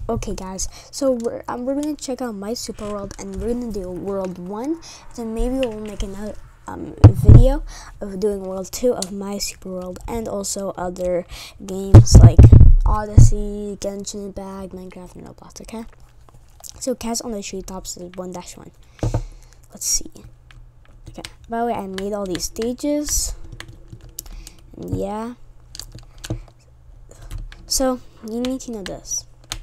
Okay guys, so we're gonna check out My Super World, and we're gonna do World 1, then maybe we'll make another video of doing World 2 of My Super World, and also other games like Odyssey, Genshin Impact, Minecraft, and Roblox, okay? So Cats on the Treetops is 1-1. Let's see. Okay, by the way, I made all these stages, and yeah. So, you need to know this.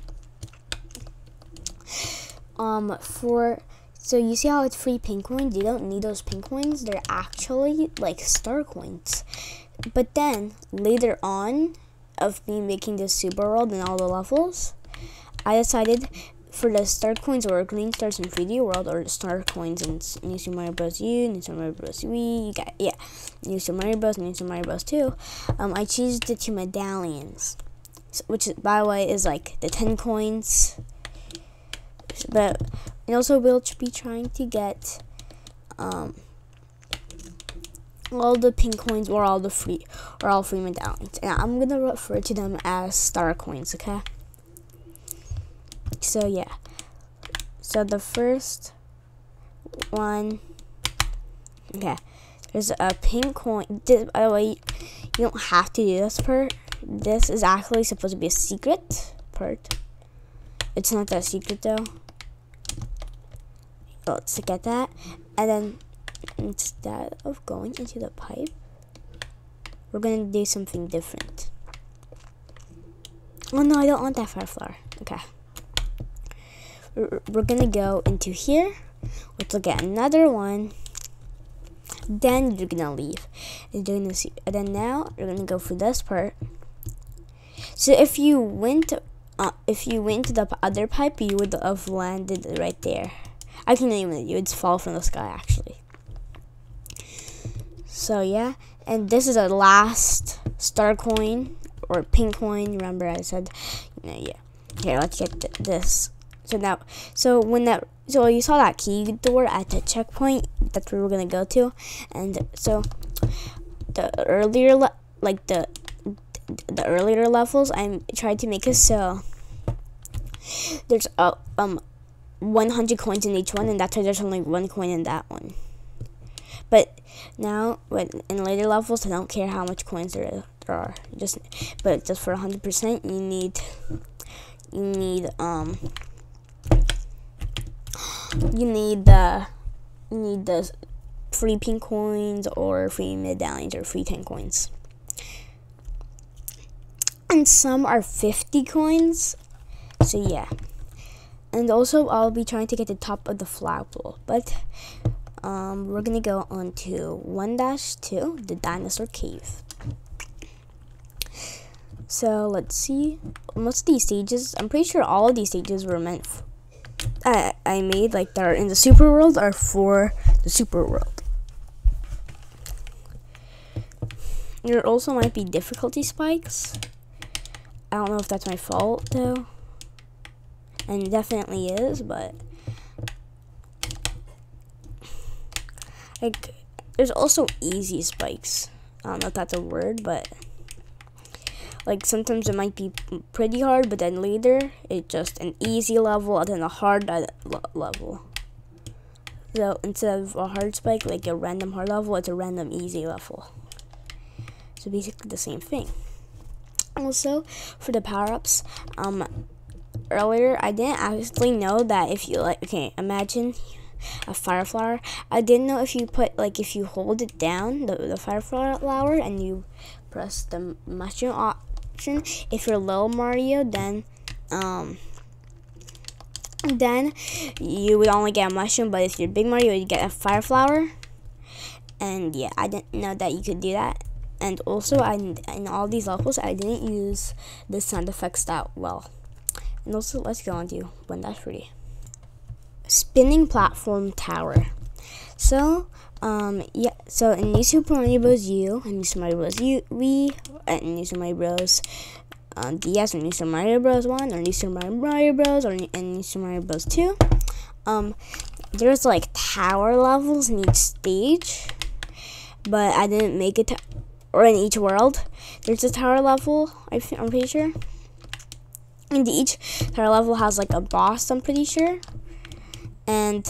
So you see how it's free pink coins? You don't need those pink coins. They're actually like star coins. But then later on of me making this Super World and all the levels, I decided for the star coins or green stars in 3D World, or the star coins in New Super Mario Bros. U, New Super Mario Bros. Wii, New Super Mario Bros. New Super Mario Bros. 2, I changed it to medallions, which by the way is like the 10 coins. But and also we'll be trying to get all the pink coins or all free medallions, and I'm gonna refer to them as star coins, okay? So yeah, so the first one, okay, there's a pink coin. By the way, you don't have to do this part. This is actually supposed to be a secret part. It's not that secret though. Let's get that, and then instead of going into the pipe, we're gonna do something different. Oh no, I don't want that fireflower. Okay, we're gonna go into here, which will get another one. Then you're gonna leave, and you're gonna see. And then now you're gonna go for this part. So if you went to the other pipe, you would have landed right there. I can name it. You would fall from the sky, actually. So yeah, and this is our last star coin or pink coin. Remember, I said, yeah. Here, let's get this. So now, so you saw that key door at the checkpoint. That's where we're gonna go to, and so the earlier the earlier levels, I tried to make it so there's 100 coins in each one, and that's why there's only 1 coin in that one. But now, in later levels, I don't care how much coins there are. But just for 100%, you need the free pink coins or free medallions or free 10 coins. And some are 50 coins. So yeah. And also, I'll be trying to get the top of the flagpole, but we're gonna go on to 1-2, the dinosaur cave. So let's see. Most of these stages, I'm pretty sure all of these stages were meant I made like that are in the Super World are for the Super World. There also might be difficulty spikes. I don't know if that's my fault though. And it definitely is, but like there's also easy spikes. I don't know if that's a word, but like sometimes it might be pretty hard, but then later it's just an easy level and then a hard level. So instead of a hard spike, like a random hard level, it's a random easy level. So basically the same thing. Also for the power-ups, earlier I didn't actually know that if you imagine a fire flower. I didn't know if you if you hold it down, the fire flower, and you press the mushroom option. If you're little Mario, then you would only get a mushroom, but if you're big Mario, you get a fire flower. And yeah, I didn't know that you could do that. And also, in all these levels, I didn't use the sound effects that well. And also, let's go on to 1-3. Spinning platform tower. So, yeah. So in New Super Mario Bros. U and New Super Mario Bros. Wii and New Super Mario Bros. DS or New Super Mario Bros. 1 or New Super Mario Bros. and New Super Mario Bros. 2, there's like tower levels in each stage, but I didn't make it. Or in each world, there's a tower level. I'm pretty sure. And each tower level has like a boss, I'm pretty sure. And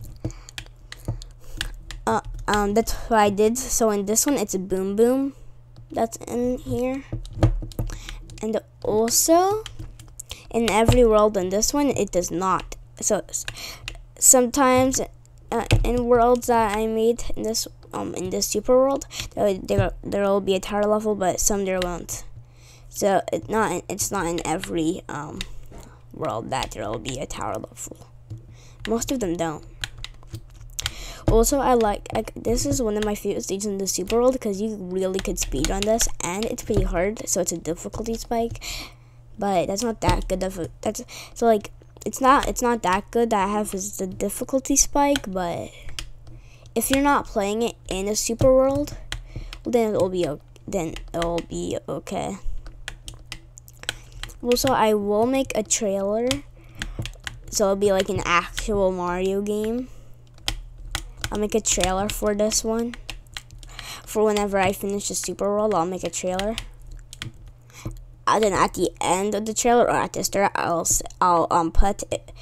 that's what I did. So in this one, it's a Boom Boom that's in here. And also, in every world in this one, it does not. So sometimes in worlds that I made in this super world, there will be a tower level, but some there won't. So it's not in every world that there will be a tower level. Most of them don't. Also, I like this is one of my favorite stages in the super world because you really could speedrun this, and it's pretty hard, so it's a difficulty spike. But that's not that good of a it's not that good that I have is the difficulty spike. But if you're not playing it in a super world, well, then it'll be okay. Also, I will make a trailer, so it'll be like an actual Mario game. I'll make a trailer for this one. For whenever I finish the super world, I'll make a trailer. And then at the end of the trailer or at the start, I'll put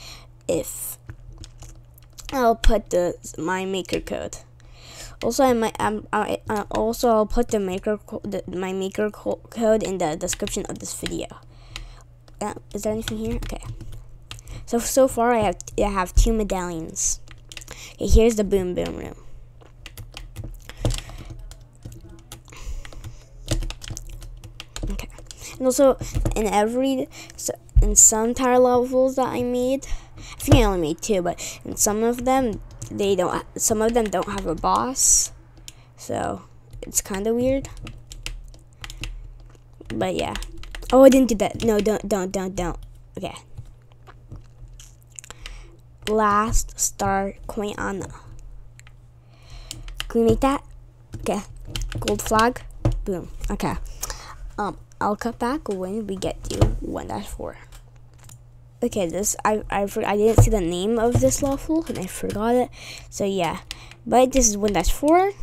my maker code. Also, I'll put my maker code in the description of this video. Is there anything here? Okay. So far I have 2 medallions. Okay, here's the Boom Boom room. Okay. And also in some tower levels that I made, I think I only made 2, but in some of them don't have a boss. So it's kind of weird. But yeah. Oh, I didn't do that. No, don't. Okay. Last star coin Anna. Can we make that? Okay. Gold flag. Boom. Okay. I'll cut back when we get to 1-4. Okay, I didn't see the name of this level and I forgot it. So yeah. But this is 1-4.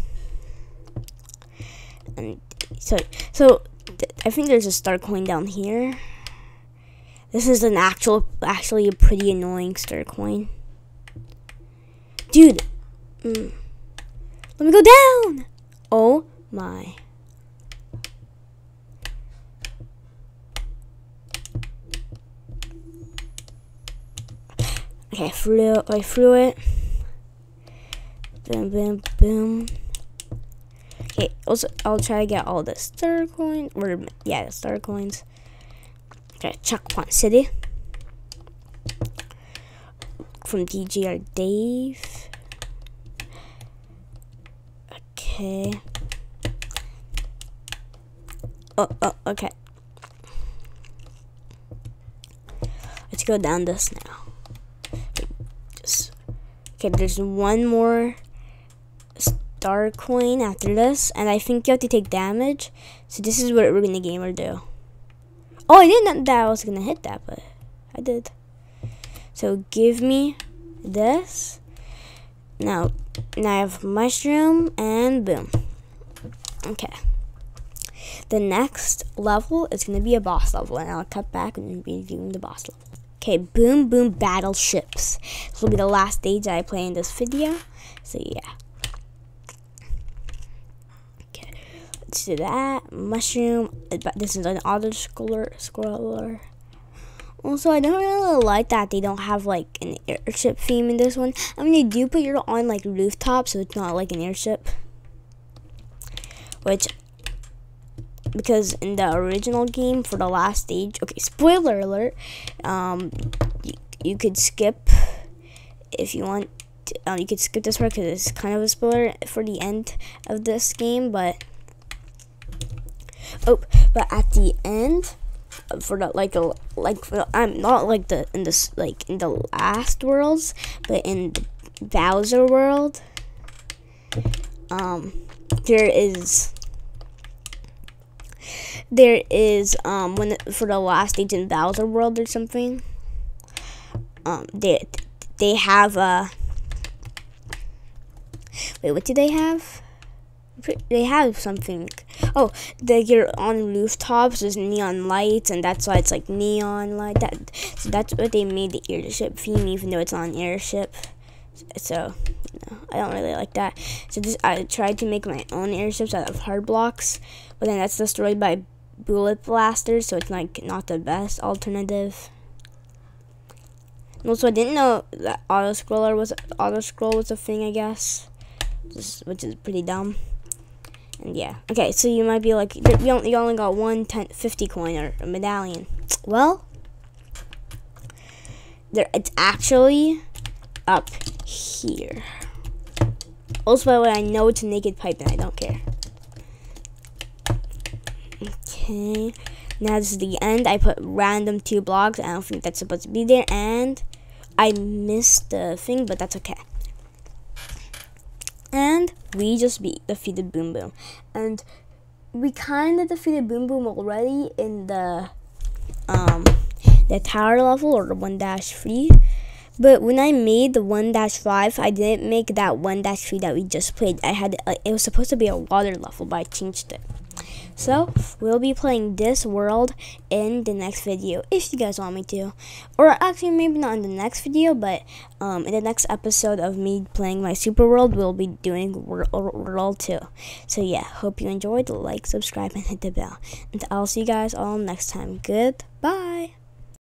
And so I think there's a star coin down here. This is an actually a pretty annoying star coin. Dude, let me go down. Oh my. Okay, I flew it. Boom, boom, boom. Okay, also I'll try to get all the star coins, the star coins. Okay, Checkpoint City from DJR Dave. Okay. Okay. Let's go down this now. Okay, there's one more star coin after this, and I think you have to take damage. So this is what we're gonna gamer do. Oh, I didn't know that I was gonna hit that, but I did. So give me this. Now I have mushroom and boom. Okay. The next level is gonna be a boss level, and I'll cut back and be doing the boss level. Okay, Boom Boom Battleships. This will be the last stage that I play in this video. So yeah. Okay, let's do that. Mushroom. This is an auto scroller. Also, I don't really like that they don't have like an airship theme in this one. I mean, they do, but you're on like rooftop, so it's not like an airship. Because in the original game for the last stage, okay, spoiler alert, you could skip if you want. You could skip this part because it's kind of a spoiler for the end of this game, but at the end, for the I'm not like in the last worlds, but in the Bowser world, there is for the last stage in Bowser world or something, they have wait, what do they have? They have something. Oh, you're on rooftops. There's neon lights, and that's why it's like neon light. So that's what they made the airship theme, even though it's not an airship. So I don't really like that. So I tried to make my own airships out of hard blocks, but then that's destroyed by bullet blasters. So it's like not the best alternative. And also, I didn't know that auto scroll was a thing, I guess, which is pretty dumb. And yeah, okay, so you might be like, you only got 50 coin or a medallion. Well, it's actually up here. Also, by the way, I know it's a naked pipe and I don't care. Okay, now this is the end. I put random 2 blocks. I don't think that's supposed to be there, and I missed the thing, but that's okay. And we just defeated Boom Boom. And we kind of defeated Boom Boom already in the tower level, or the 1-3. But when I made the 1-5, I didn't make that 1-3 that we just played. It was supposed to be a water level, but I changed it. So we'll be playing this world in the next video, if you guys want me to. Or actually, maybe not in the next video, but in the next episode of me playing my super world, we'll be doing world 2. So yeah, hope you enjoyed. Like, subscribe, and hit the bell. And I'll see you guys all next time. Goodbye.